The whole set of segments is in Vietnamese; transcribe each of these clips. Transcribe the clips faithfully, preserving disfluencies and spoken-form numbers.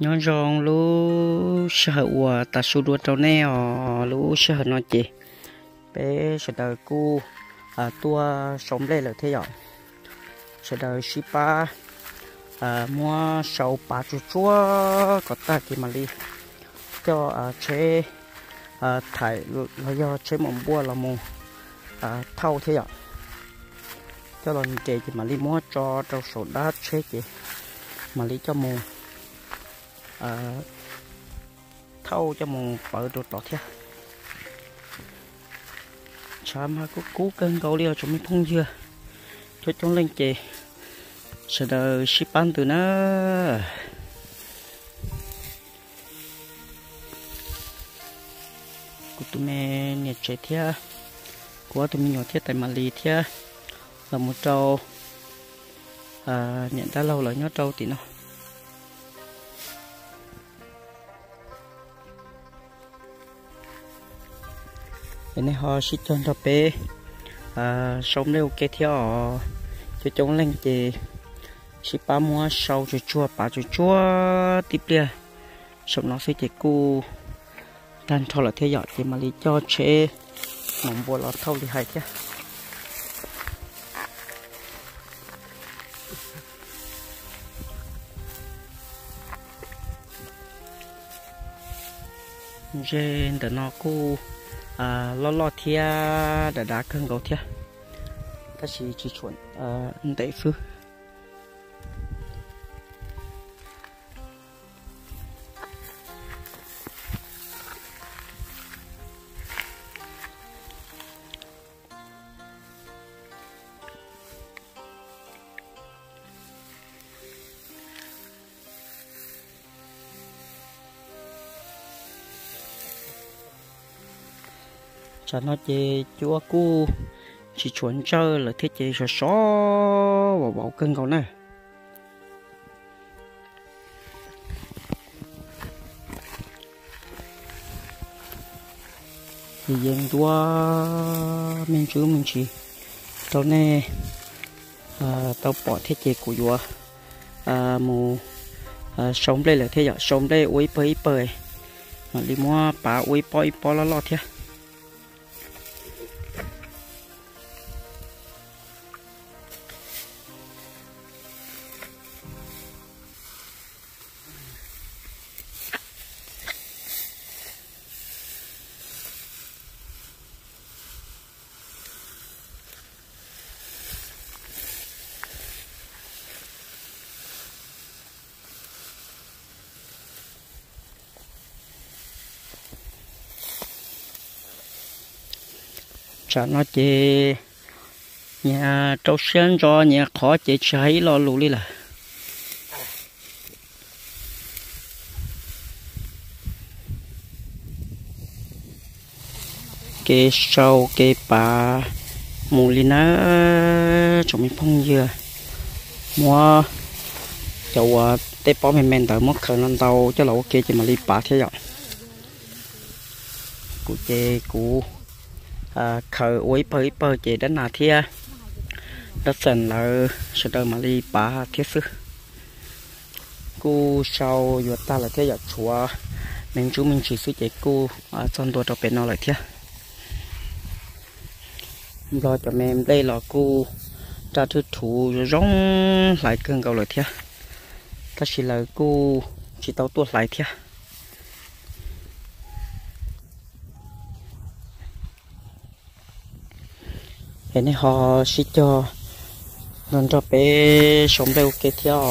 nhớ rong lú sợ ua ta su đua trâu nè ở lú sợ nó chị bé sợ đời cu à tua sống lên là thế rồi sợ đời shipa à mua sầu bà chua chua có ta kì mà đi cho à chế à thải là do chế mỏng bua là mù à thâu thế rồi cho lần chị thì mà đi mua cho trâu sổ đá chế chị mà đi cho mù à thâu cho mù bự đồ tọt thế chạm hai cú cú cân gấu liều chúng mình phong dưa cho chúng lên chị sẽ đợi ship ăn từ nó của tụi mình nhiệt chạy theo của tụi mình nhỏ thiết tại Mali theo là một trâu à, nhận đã lâu rồi nhớ trâu thì nó cái này họ xịt cho nó bé à, sống đều cái theo cho chúng lên chị chỉ ba mua sầu chua chua ba chua chua tiếp đi sống nó sẽ chỉ cu tan thâu là theo dõi thì mà đi cho chế mỏng bùa lọt thâu thì hay chứ trên để nó cu à lo lo thia đã đã cân gấu thia ta chỉ chỉ chuẩn à đại phương cho nó chơi chúa cu chỉ chuẩn chơi là thiết chế cho xó vào bảo cân cầu này thì dân chúa mình chú mình chỉ tao nè à, tao bỏ thiết chế của chúa à, mù à, sống đây là thế giờ sống đây uống bơi bơi mà đi mua bà uống bơi bơi lo lo thế chả nó chỉ nhà trâu sen cho nhà khó chỉ cháy lo lù đi là cái sâu cái bà mù li ná chúng mình phong dừa mua chậu tép bó mềm mềm tới mất khởi non tàu cho lẩu kia chỉ mà li bà thế rồi cụ chê cụ à khởi uống bơi bơi chỉ đến nào thia đất sần là sẽ đợi mà đi bà thiết sư cô sau vừa ta là thế giờ chúa mình chú mình chỉ sư chế cô à trongตัวเราเป็นnó lại thia rồi cho mình đây là cô ra thứ thủ rong lại cơn cầu lại thia ta chỉ là cô chỉ tao tuột lại thia cái này họ sẽ cho nên cho bé sống đều cái theo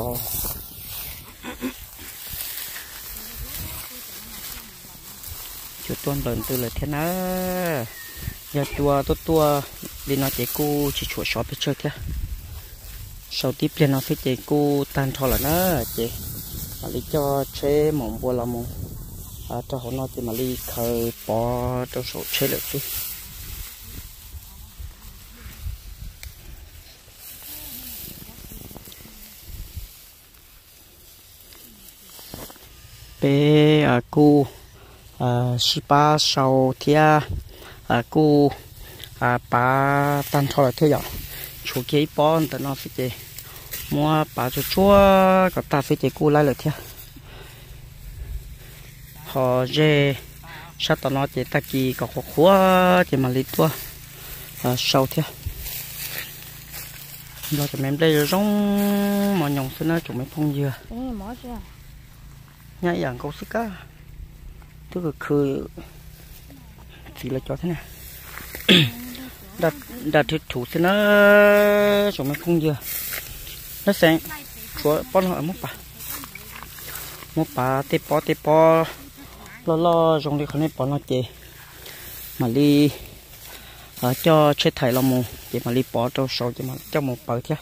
cho tuần bẩn từ là thế nào giờ tua tốt tua đi nó chạy cu chỉ chuột xóa bị chơi thế sau tiếp lên nó phải chạy cu tan thò là nó chị mà đi cho chế mỏng bùa là mỏng à cho họ nói thì mà đi khơi bỏ cho số chế được chứ bé à cu à shipa sau thia à cu à bà tan thọ là thế rồi chú kia bón tao nó phải chơi mua bà cho chúa có ta phải chơi cu lại là thế thò dê sát tao nó chỉ ta kỳ có khó khóa chỉ mà lấy tua sâu thế rồi cho mình đây giống mà nhồng xin nó chúng mình phong dừa nhảy dạng câu sức á tức là khơi chỉ là cho thế này đặt đặt thịt thủ xin nó chúng mình phong dừa nó sẽ chúa bón họ mốc bà mốc bà tê po tê po lo lo trong đi không nên bón nó chè mà đi ở cho chết thải là mù chỉ mà đi bỏ trong sâu chỉ mà cho một bờ chứ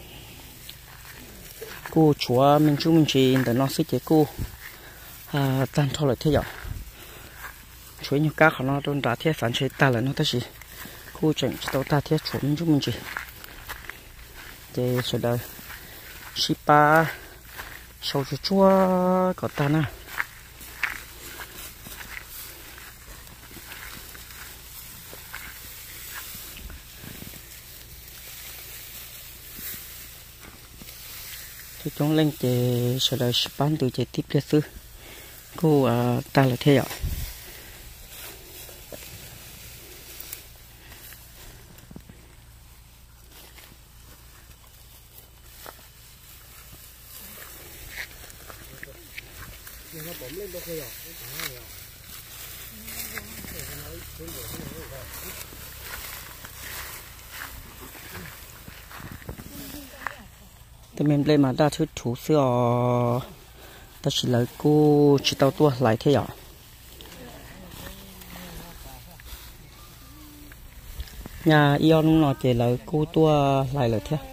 cô chúa mình chú mình chỉ để nó sẽ chế cô à tan thôi là thế giờ chúa như cá họ nó đôn đã thế phản chế ta là nó thế gì cô chẳng chỉ tao ta thế chúa mình chú mình chỉ để sau đó shipa sâu chúa chúa có ta nè chúng lên chế sau đó bán từ chế tiếp theo sư cô à, ta là thế ạ tụi mình lên mà đa thứ thủ xưa ta chỉ lấy cô chỉ tao tua lại thế ạ nhà ion nó chỉ lấy cô tua lại là thế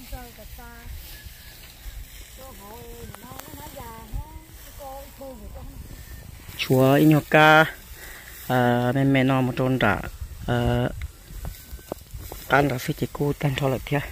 chúa inyoka à mẹ mẹ nó một tròn đã à tan đã phải chỉ cô tan thôi là thế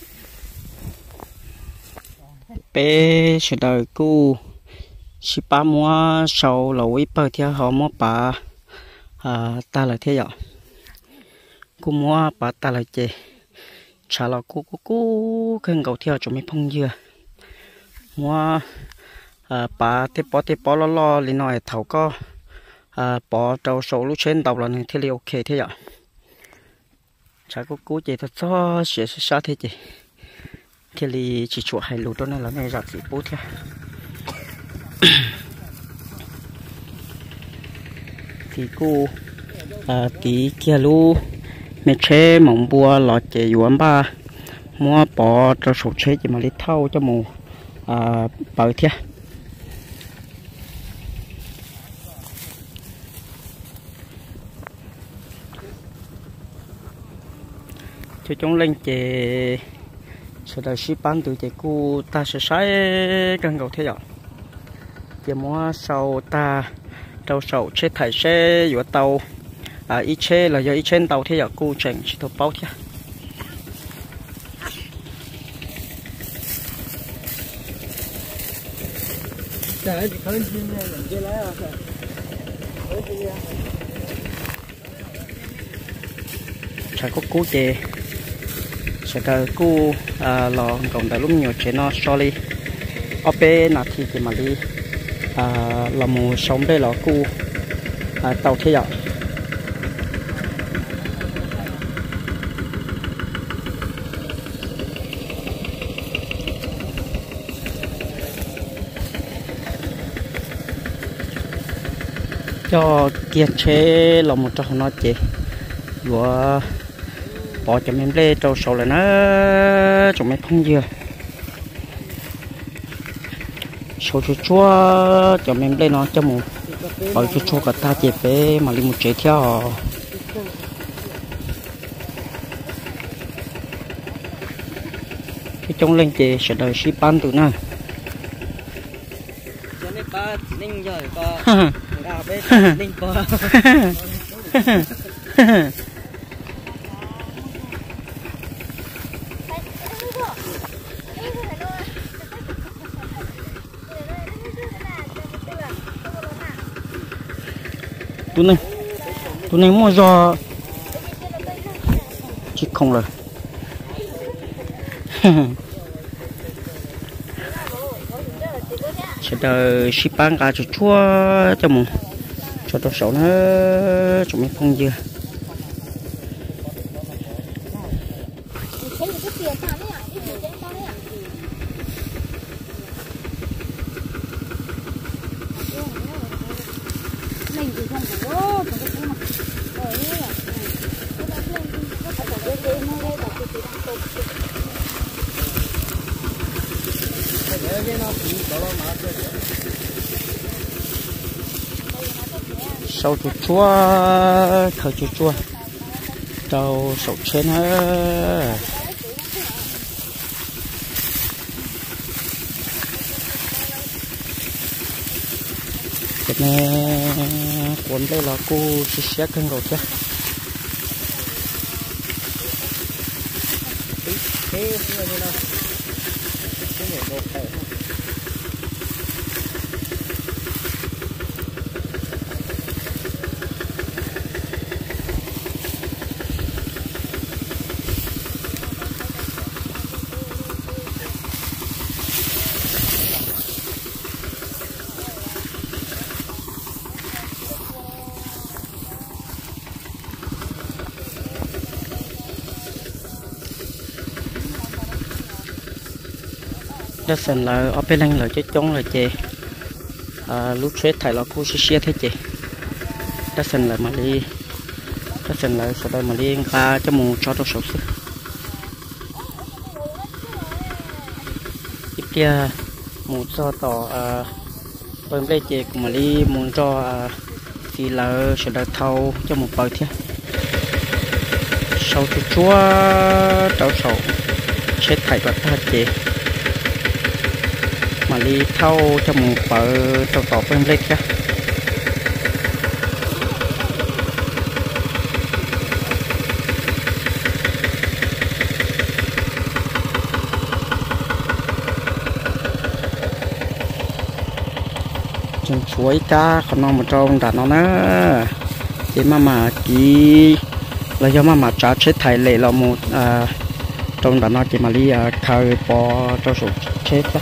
bé sẽ đợi cô chỉ ba mua sầu lẩu ít bao theo họ mua bà à ta là thế ạ cô mua bà ta là chè trả là cô cô cô khen cầu theo cho mấy phong dừa mua à bà thế bỏ thế bỏ lo lo liền nói thầu có à bỏ đầu sầu lúc trên đầu là thế là ok thế ạ trả cô cô chè thật sao sẽ sao thế chè thì li chỉ chuột hay lúa đó này là ngày giặt gì bút thế thì cô à tí kia lu mẹ chế mỏng bùa lọt chế yuan ba mua bỏ cho sổ chế chỉ mà lấy thau cho mù à bờ thế cho chúng lên chế sau đó ship bán từ chế cô ta sẽ sai gần cầu thế ạ chế mua sau ta tàu sầu chế thải xe giữa tàu à ít chế là do ít trên tàu thế ạ cô chẳng chỉ thuộc bao thế chả có cú chế sẽ có cú à lò còn tại lúc nhiều chế nó sorry ở bên nào thì chỉ mà đi à là một sống đây là cú à tàu thế ạ cho kiên chế là một trong nó chế của bỏ cho mình lên trâu sầu là nó cho mình không dừa sầu chua chua cho mình lên nó cho một bỏ chua chua cả ta chế bé mà đi một chế theo cái trong lên chế sẽ đợi ship bán từ nào ninh rồi co đào bên ninh co tụi này tụi này mua do chỉ không rồi sẽ đợi ship bán cả cho chua cho mùng cho tôi sổ nó chúng mình không dưa sầu chua chua thở chua chua trâu sầu trên hết cái này cuốn đây là cô xí xé cân rồi chứ đó xem là ở bên lăng là chết trống là chị lúc chết thầy là cô xí xé thế chị đó xem là mà đi đó xem là sau đây mà đi ra cho mù cho tôi sốt sức tiếp kia mù cho tỏ bên đây chị cũng mà đi muốn cho thì là sẽ đợt thâu cho một bờ thế sau chú chúa trâu sầu chết thầy vật thật chị mà đi thâu cho một bờ trâu tỏ bên đây kia chân chuối cá còn non một trâu đặt nó nữa thì mà mà kí là do mà mà trả chết thầy lệ là một trong đặt nó chỉ mà đi khơi bò cho số chết đó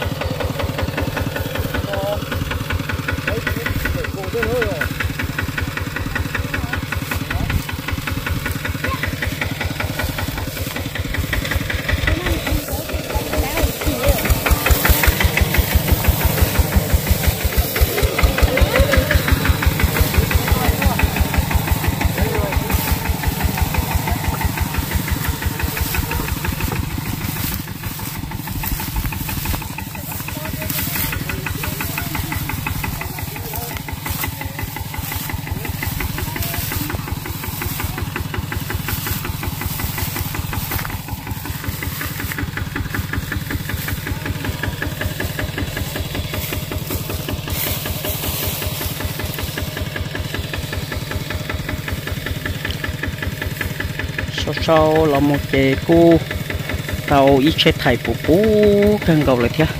sau sau là một cái cu tàu ít chết thầy phụ cú cần cầu lại thế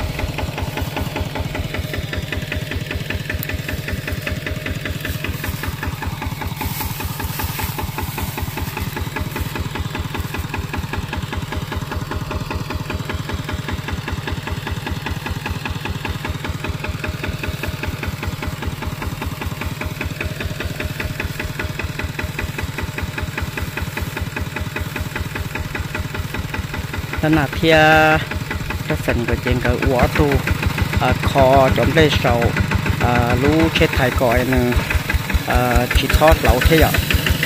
là thia cái phần của trên cái uổng tu kho chống đây sầu lú chết thải còi nè chỉ thoát lẩu thế ạ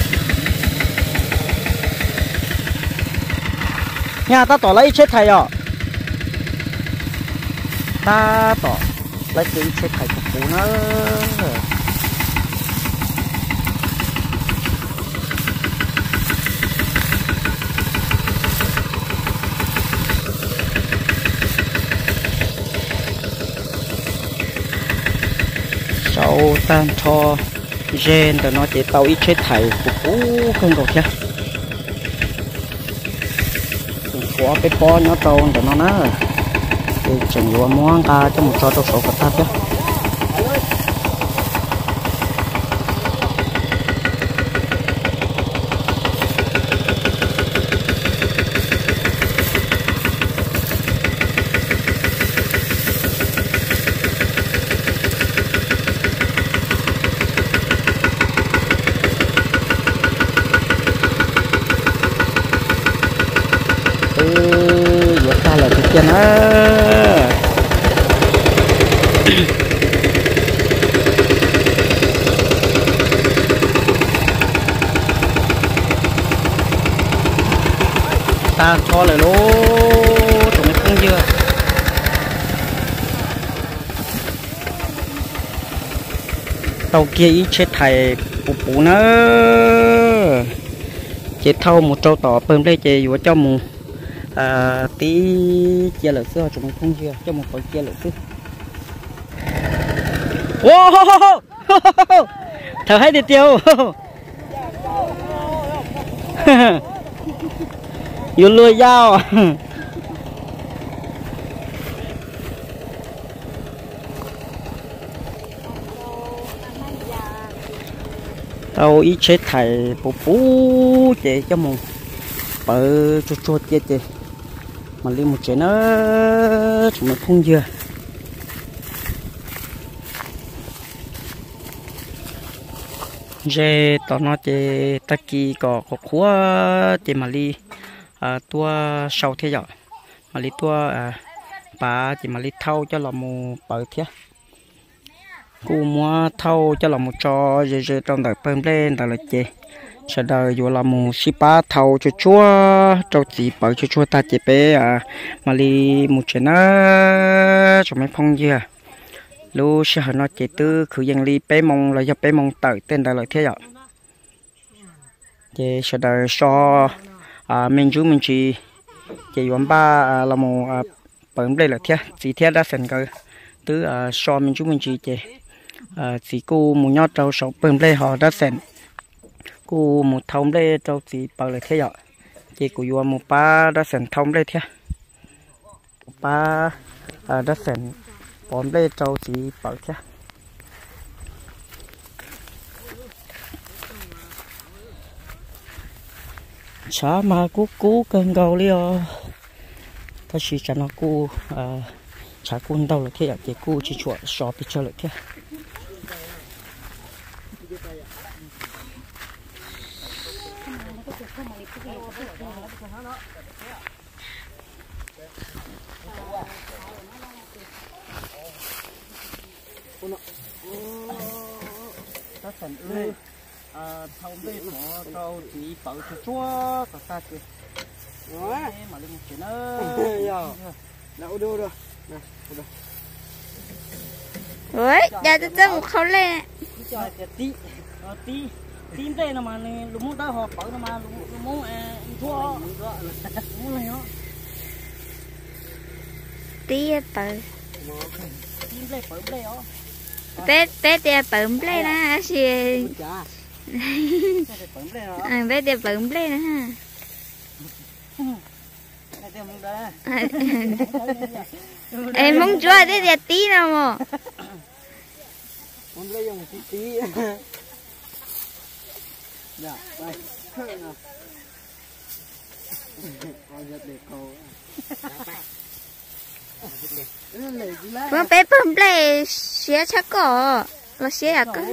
nhà ta tỏ lấy chết thải ạ ta tỏ lấy cái chết thải của phụ nó sau tan cho gen để nó chỉ tàu ít chết thải của cú không được chứ có cái po nó trâu để nó ná thì chừng vừa món ca cho một cho tôi số vật tháp chứ tiền á ta cho lại lô tụi mình không chưa tàu kia ít chết thầy bù bù nữa chết thâu một trâu tỏ bơm đây chị vừa cho một à, tí chia lửa xưa chúng mình không chưa cho một phần chia lửa xưa wow thở hay đi tiêu vô lùi dao tao ý chết thầy bố bố chị cho một bờ chua chua chị chị mà lên một chuyện nữa chúng mình không dừa dê tao nói chị ta kỳ có có khóa chị mà đi à, tua sau thế giờ mà đi tua à, bà chị mà đi thâu cho là một bờ thế cô mua thâu cho là một trò dê dê trong đời bơm lên tại là chị sau đó vừa là một xí ba thâu cho chúa cho chị bờ cho chúa ta chị bé à mà đi một chuyện nữa chúng mình phong dừa lúc sẽ hỏi nó chị tư khử dân ly bé mong là do bé mong tự tên đại lợi thế ạ chị sau đó so à mình chú mình chỉ chị vẫn ba à, là một à, bấm đây là thế chị thế đã thành cái tứ à, so mình chú mình chỉ chị à, chị cô một nhót trâu sống bấm đây họ đã thành cô một thông đây trâu chị bảo là thế ạ chị của vua một ba đã thành thông đây thế ba à, đã thành bón đây trâu chị bảo thế sao mà cú cú cơn gầu liao ta chỉ cho nó cú à trả quân đâu là thế ạ chị cú chỉ chuột shop đi chơi lại thế ta thành ư à thâu đây họ trâu chị bảo cho chúa ta ta chị mà lên một chuyện nữa đâu đâu đâu ôi giờ tôi chơi một khẩu lên tí tí tím đây là mà lúc muốn tới họ bảo là mà lúc muốn thua muốn này nó tí bự tím đây bự đây ó bé bé đẹp bự đây nè chị à bé đẹp bự đây nè ha em muốn cho đấy đẹp tí nào mà muốn lấy dùng tí tí dạ đây con bé bấm đây xé chắc cỏ là xé à cơ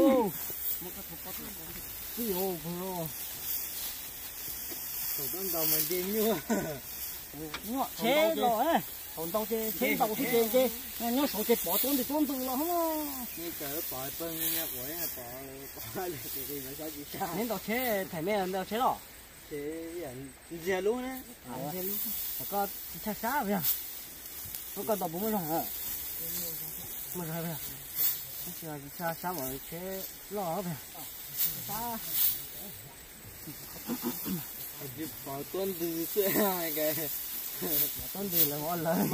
chế rồi á còn tao chế chế tao chế chế chế nhớ số chế bỏ tuôn thì tuôn từ là không như cỡ bỏ bưng nha quẩy bỏ bỏ thì thì nó sẽ bị sao nên tao chế thầy mẹ tao chế rồi chế giờ luôn á giờ luôn có cha sao vậy nó còn tao bốn mươi rồi mà rồi vậy giờ cha sao mà chế lo vậy sao bỏ tuôn từ xưa cái tuôn từ là ngon lắm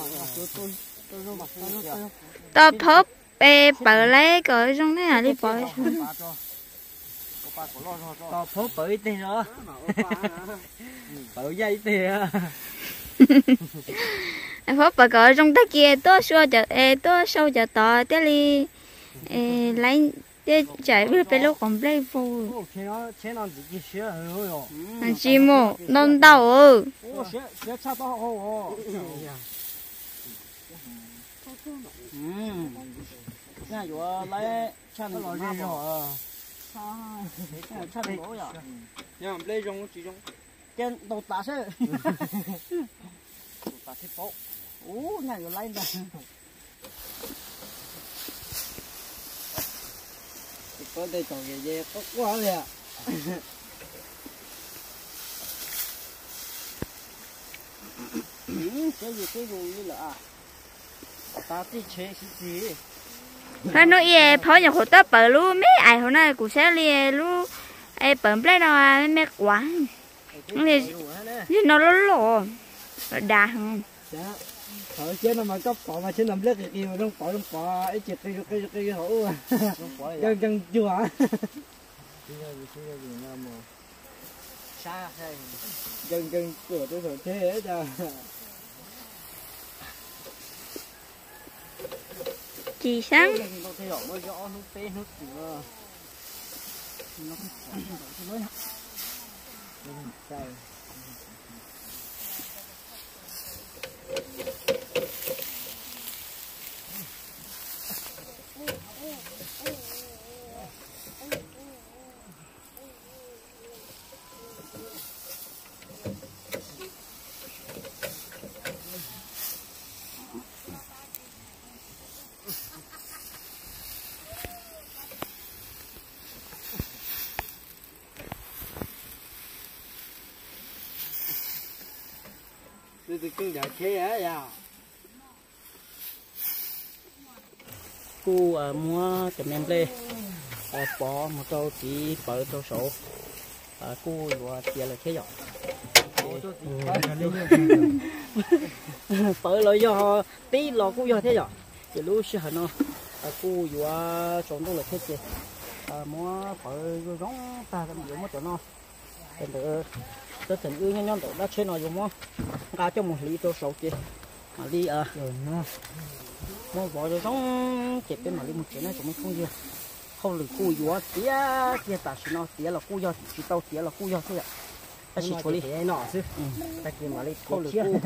tao phớp bé bự lấy cỡ trong này là đi bỏ tao phớp bự tí nữa bự dây tí à phớp bự cỡ trong tay kia tôi xua chợ tôi sâu chợ tỏ tới đi lấy để chạy biết bé lúc còn play phù anh chị mồ non đau ư nha vừa lấy chăn nó rồi rồi chăn bố rồi nha lấy rong chỉ rong trên đầu tạ xe đầu tạ thiết phố ú nhà rồi lấy ra có đây còn gì vậy có quá rồi ạ cái gì cái gì như là ta đi chơi cái gì nó nói ye phở nhà khổ tớ bờ lu mấy ai hôm nay cũng sẽ li lu ai bờ plei đâu à mấy quả li nó lố lố đà không thở chứ nó mà có cọ mà chứ làm lết thì mà không cọ không cọ ấy chịu cái cái cái hổ chân chân chưa hả xa chân chân cửa tôi thở thế hết ra chị sáng tôi cứ giờ thế á ya cô à, mua cái men lê à, bỏ một trâu chỉ bự trâu sổ à, cô và chia là thế rồi bự lợi do tí lò cô do thế rồi chỉ lúc xưa nó à, cô và trộn đâu là thế chứ à, mua bự giống ta làm gì mua cho nóเป็นเด้อเด้อถึงอื้อย้อนๆได้ช่วยหน่อยอยู่มั้งกาเจ้าหมูลีตัวสองจีมาลีเออmua bỏ rồi giống chẹp bên mà đi một chuyện này cũngไม่không nhiều không được cùi gió tía tía ta chỉ nó tía là cùi gió chỉ tao tía là cùi gió thôi ạ ta chỉ thôi đi nọ chứ ta kia mà đi không được cùi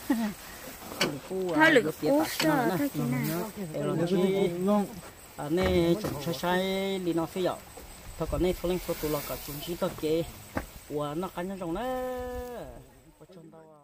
thôi được cùi sợ thôi chị nào à nè chúng sai sai đi nó phi ạ thôi còn nè thôi lên số tụ lọ cả chúng chỉ tao kê và nó cá nhân trong đấy